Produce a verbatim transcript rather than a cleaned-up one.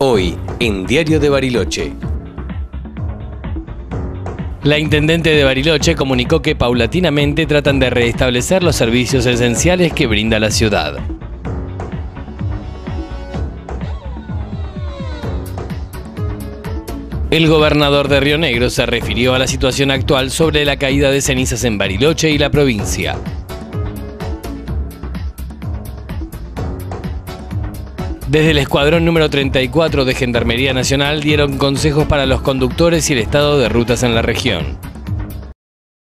Hoy, en Diario de Bariloche. La intendente de Bariloche comunicó que paulatinamente tratan de restablecer los servicios esenciales que brinda la ciudad. El gobernador de Río Negro se refirió a la situación actual sobre la caída de cenizas en Bariloche y la provincia. Desde el Escuadrón número treinta y cuatro de Gendarmería Nacional dieron consejos para los conductores y el estado de rutas en la región.